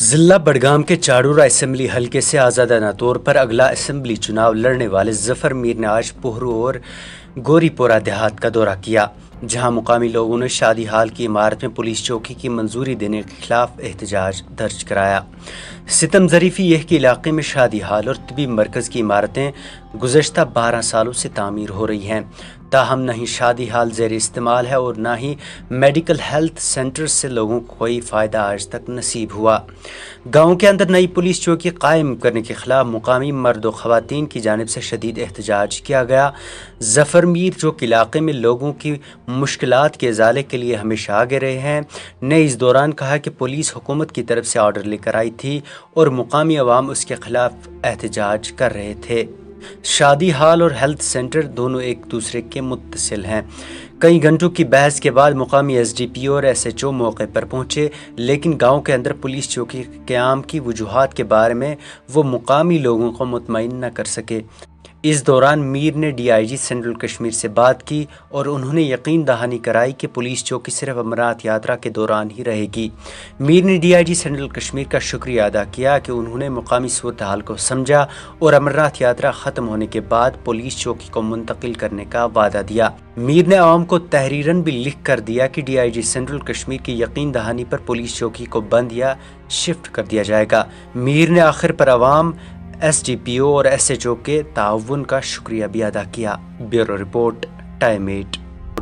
ضلع بڈگام کے چاڑورہ اسمبلی حلقے سے آزادانہ طور پر اگلا اسمبلی چناؤ لڑنے والے ظفر میر نے آج پوہرو اور گوری پورہ دیہات کا دورہ کیا، جہاں مقامی لوگوں نے شادی ہال کی عمارت میں پولیس چوکی کی منظوری دینے کے خلاف احتجاج درج کرایا۔ ستم ظریفی یہ کہ علاقے میں شادی ہال اور طبی مرکز کی عمارتیں گزشتہ 12 سالوں سے تعمیر ہو رہی ہیں، تاہم نہ ہی شادی ہال زیر استعمال ہے اور نہ ہی میڈیکل ہیلتھ سینٹر سے لوگوں کو کوئی فائدہ آج تک نصیب ہوا۔ گاؤں کے اندر نئی پولیس چوکی قائم کرنے کے خلاف مقامی مرد و خواتین کی جانب سے شدید احتجاج کیا گیا۔ ظفر میر جو کہ علاقے میں لوگوں کی مشکلات کے ازالے کے لیے ہمیشہ آگے رہے ہیں، نے اس دوران کہا کہ پولیس حکومت کی طرف سے آرڈر لے کر آئی تھی اور مقامی عوام اس کے خلاف احتجاج کر رہے تھے۔ شادی ہال اور ہیلتھ سینٹر دونوں ایک دوسرے کے متصل ہیں۔ کئی گھنٹوں کی بحث کے بعد مقامی ایس ڈی پی او اور ایس ایچ او موقع پر پہنچے، لیکن گاؤں کے اندر پولیس چوکی کے قیام کی وجوہات کے بارے میں وہ مقامی لوگوں کو مطمئن نہ کر سکے۔ اس دوران میر نے D I G central Kashmir سے بات کی اور انہوں نے یقین دہانی کرائی کہ پولیس چوکی صرف امرناتھ یاترا کے دوران ہی رہے گی۔ میر نے D I G central Kashmir کا شکریہ ادا کیا کہ انہوں نے مقامی صورتحال کو سمجھا اور امرناتھ یاترا ختم ہونے کے بعد پولیس چوکی کو منتقل کرنے کا وعدہ دیا۔ میر نے عوام کو تحریراً بھی لکھ کر دیا کہ D I G central Kashmir کی یقین دہانی پر پولیس چوکی کو بند یا شفٹ کر دیا جائے گا۔ میر نے آخر پر عوام، ایس ڈی پی او اور ایس ایچ او کے تعاون کا شکریہ بھی ادا کیا۔ Bureau report, time 8۔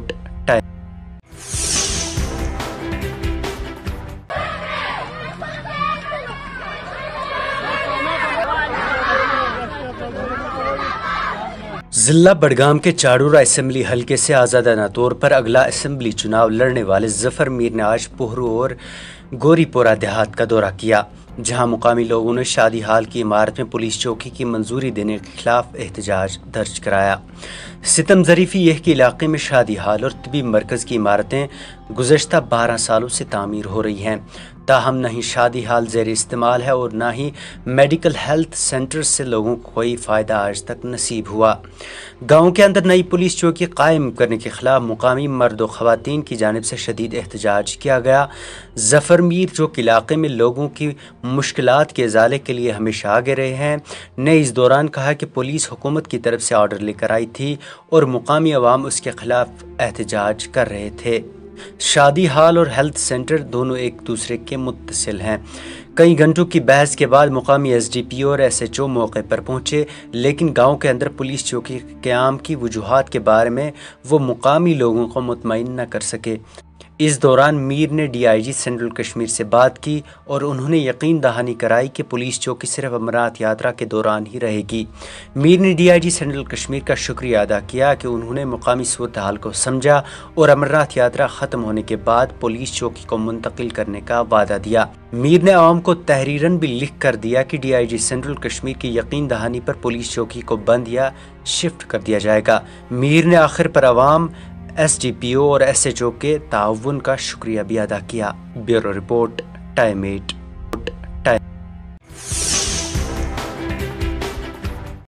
ضلع بڈگام کے چاڑورہ اسمبلی حلقے سے آزادانہ طور پر اگلا اسمبلی چناؤ لڑنے والے ظفر میر نے آج پوہرو اور گوری پورہ دیہات کا دورہ کیا، جہاں مقامی لوگوں نے شادی ہال کی عمارت میں پولیس چوکی کی منظوری دینے کے خلاف احتجاج درج کرایا۔ ستم ظریفی یہ کہ علاقے میں شادی ہال اور طبی مرکز کی عمارتیں گزشتہ 12 سالوں سے تعمیر ہو رہی ہیں، تاہم نہ ہی شادی ہال زیر استعمال ہے اور نہ ہی میڈیکل ہیلتھ سینٹر سے لوگوں کو کوئی فائدہ آج تک نصیب ہوا۔ گاؤں کے اندر نئی پولیس چوکی قائم کرنے کے خلاف مقامی مرد و خواتین کی جانب سے شدید احتجاج کیا گیا۔ ظفر میر جو کہ علاقے میں لوگوں کی مشکلات کے ازالے کے لیے ہمیشہ آگے رہے ہیں، نے اس دوران کہا کہ پولیس حکومت کی طرف سے آرڈر لے کر آئی تھی اور مقامی عوام اس کے خلاف احتجاج کر رہے تھے۔ شادی ہال اور ہیلتھ سینٹر دونوں ایک دوسرے کے متصل ہیں۔ کئی گھنٹوں کی بحث کے بعد مقامی ایس ڈی پی او اور ایس ایچ او موقع پر پہنچے، لیکن گاؤں کے اندر پولیس چوکی کے قیام کی وجوہات کے بارے میں وہ مقامی لوگوں کو مطمئن نہ کر سکے۔ اس دوران میر نے D I G central Kashmir سے بات کی اور انہوں نے یقین دہانی کرائی کہ پولیس چوکی صرف امرناتھ یاترا کے دوران ہی رہے گی۔ میر نے D I G central Kashmir کا شکریہ ادا کیا کہ انہوں نے مقامی صورتحال کو سمجھا اور امرناتھ یاترا ختم ہونے کے بعد پولیس چوکی کو منتقل کرنے کا وعدہ دیا۔ میر نے عوام کو تحریراً بھی لکھ کر دیا کہ D I G central Kashmir کی یقین دہانی پر پولیس چوکی کو بند یا شفٹ کر دیا جائے گا۔ میر نے آخر پر عوام، ایس ڈی پی او اور ایس ایچ او کے تعاون کا شکریہ بھی ادا کیا۔ Bureau report, time 8۔